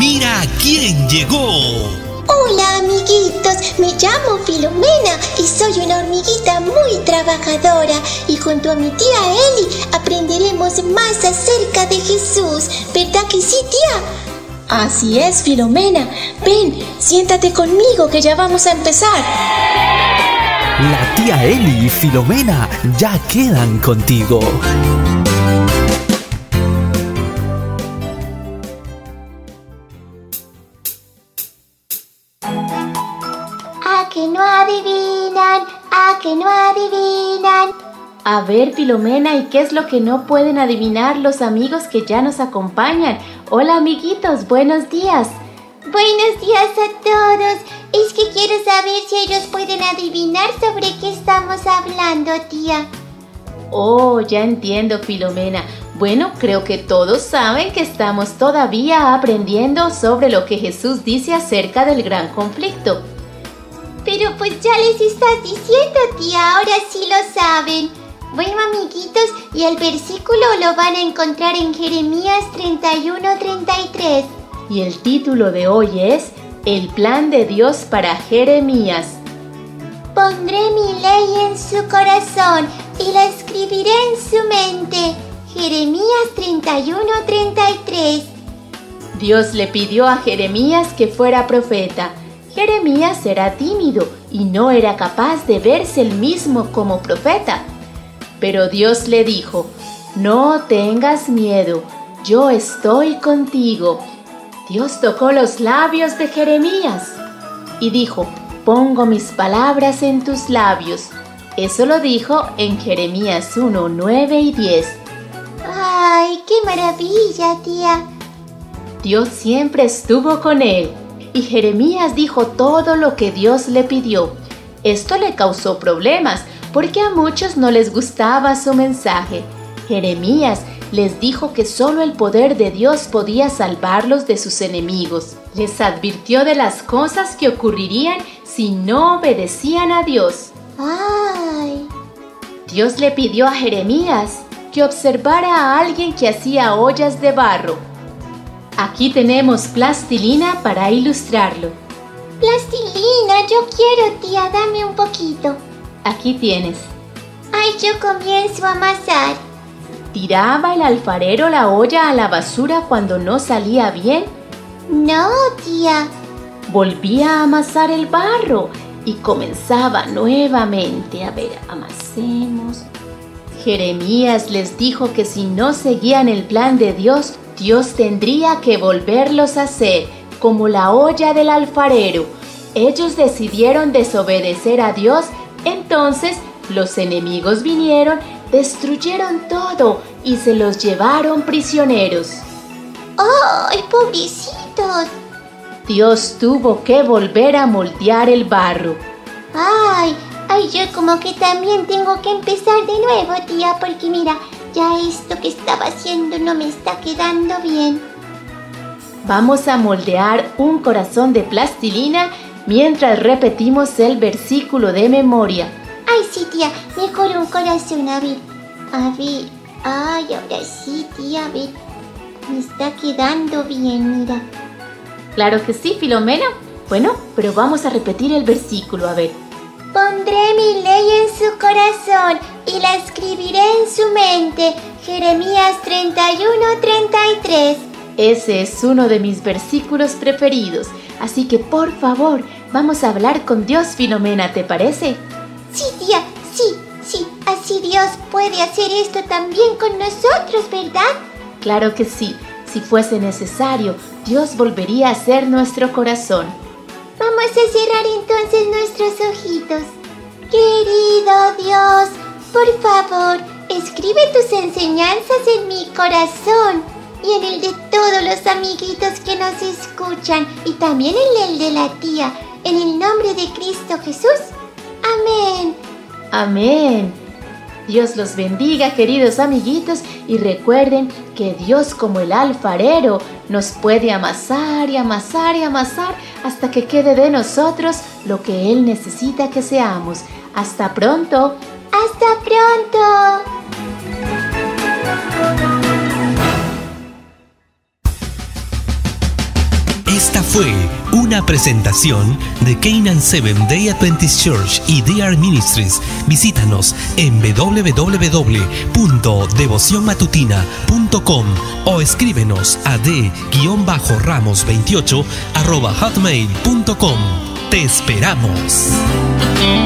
¡Mira quién llegó! Hola amiguitos, me llamo Filomena y soy una hormiguita muy trabajadora y junto a mi tía Eli aprenderemos más acerca de Jesús, ¿verdad que sí, tía? Así es, Filomena. Ven, siéntate conmigo que ya vamos a empezar. La tía Eli y Filomena ya quedan contigo. ¿A que no adivinan? ¿A que no adivinan? A ver, Filomena, ¿y qué es lo que no pueden adivinar los amigos que ya nos acompañan? Hola, amiguitos, buenos días. Buenos días a todos. Es que quiero saber si ellos pueden adivinar sobre qué estamos hablando, tía. Oh, ya entiendo, Filomena. Bueno, creo que todos saben que estamos todavía aprendiendo sobre lo que Jesús dice acerca del gran conflicto. Pero pues ya les estás diciendo, tía, ahora sí lo saben. Bueno, amiguitos, y el versículo lo van a encontrar en Jeremías 31:33. Y el título de hoy es El plan de Dios para Jeremías. Pondré mi ley en su corazón y la escribiré en su mente. Jeremías 31:33. Dios le pidió a Jeremías que fuera profeta. Jeremías era tímido y no era capaz de verse él mismo como profeta. Pero Dios le dijo, no tengas miedo, yo estoy contigo. Dios tocó los labios de Jeremías y dijo, pongo mis palabras en tus labios. Eso lo dijo en Jeremías 1, 9 y 10. ¡Ay, qué maravilla, tía! Dios siempre estuvo con él. Y Jeremías dijo todo lo que Dios le pidió. Esto le causó problemas porque a muchos no les gustaba su mensaje. Jeremías les dijo que solo el poder de Dios podía salvarlos de sus enemigos. Les advirtió de las cosas que ocurrirían si no obedecían a Dios. ¡Ay! Dios le pidió a Jeremías que observara a alguien que hacía ollas de barro. Aquí tenemos plastilina para ilustrarlo. Plastilina, yo quiero, tía, dame un poquito. Aquí tienes. Ay, yo comienzo a amasar. ¿Tiraba el alfarero la olla a la basura cuando no salía bien? No, tía. Volvía a amasar el barro y comenzaba nuevamente. A ver, amasemos. Jeremías les dijo que si no seguían el plan de Dios, Dios tendría que volverlos a hacer, como la olla del alfarero. Ellos decidieron desobedecer a Dios, entonces los enemigos vinieron, destruyeron todo y se los llevaron prisioneros. ¡Ay, pobrecitos! Dios tuvo que volver a moldear el barro. ¡Ay, yo como que también tengo que empezar de nuevo, tía, porque mira, ya esto que estaba haciendo no me está quedando bien. Vamos a moldear un corazón de plastilina mientras repetimos el versículo de memoria. Ay, sí, tía, mejor un corazón, a ver. Ay, ahora sí, tía, a ver. Me está quedando bien, mira. Claro que sí, Filomena. Bueno, pero vamos a repetir el versículo, a ver. Pondré mi ley en su corazón y la escribiré en su mente. Jeremías 31:33. Ese es uno de mis versículos preferidos. Así que por favor, vamos a hablar con Dios, Filomena, ¿te parece? Sí, tía, sí. Así Dios puede hacer esto también con nosotros, ¿verdad? Claro que sí. Si fuese necesario, Dios volvería a ser nuestro corazón. Vamos a cerrar entonces nuestros ojitos. Querido Dios, por favor, escribe tus enseñanzas en mi corazón y en el de todos los amiguitos que nos escuchan y también en el de la tía, en el nombre de Cristo Jesús. Amén. Amén. Dios los bendiga, queridos amiguitos, y recuerden que Dios, como el alfarero, nos puede amasar y amasar y amasar hasta que quede de nosotros lo que Él necesita que seamos. ¡Hasta pronto! ¡Hasta pronto! Esta fue una presentación de Canaan Seventh Day Adventist Church y DR Ministries. Visítanos en www.devocionmatutina.com o escríbenos a d-ramos28@hotmail.com. ¡Te esperamos!